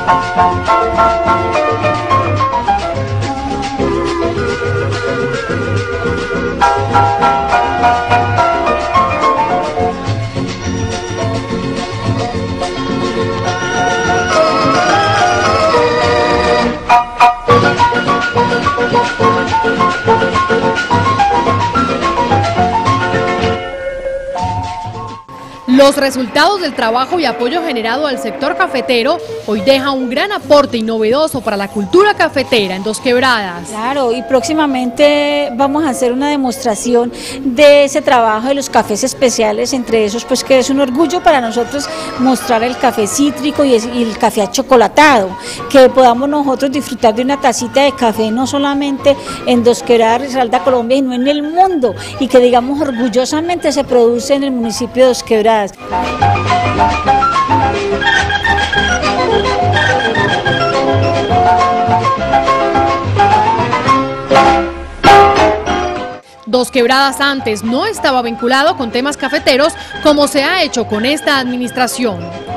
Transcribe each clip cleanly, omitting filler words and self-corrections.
Los resultados del trabajo y apoyo generado al sector cafetero hoy deja un gran aporte y novedoso para la cultura cafetera en Dos Quebradas. Claro, y próximamente vamos a hacer una demostración de ese trabajo de los cafés especiales, entre esos pues que es un orgullo para nosotros mostrar el café cítrico y el café achocolatado, que podamos nosotros disfrutar de una tacita de café no solamente en Dos Quebradas, Risaralda, Colombia, sino en el mundo, y que digamos orgullosamente se produce en el municipio de Dos Quebradas. Dos Quebradas antes no estaba vinculado con temas cafeteros como se ha hecho con esta administración.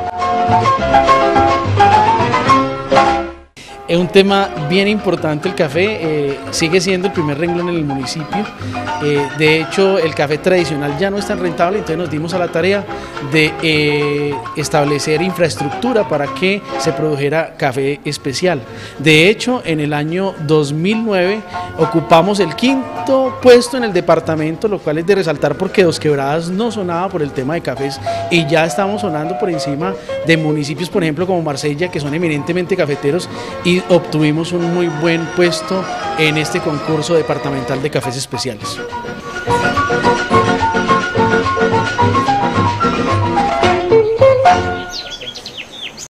Es un tema bien importante el café, sigue siendo el primer renglón en el municipio. De hecho, el café tradicional ya no es tan rentable, entonces nos dimos a la tarea de establecer infraestructura para que se produjera café especial. De hecho, en el año 2009 ocupamos el 5º puesto en el departamento, lo cual es de resaltar porque Dos Quebradas no sonaba por el tema de cafés y ya estamos sonando por encima de municipios, por ejemplo, como Marsella, que son eminentemente cafeteros, y obtuvimos un muy buen puesto en este concurso departamental de cafés especiales.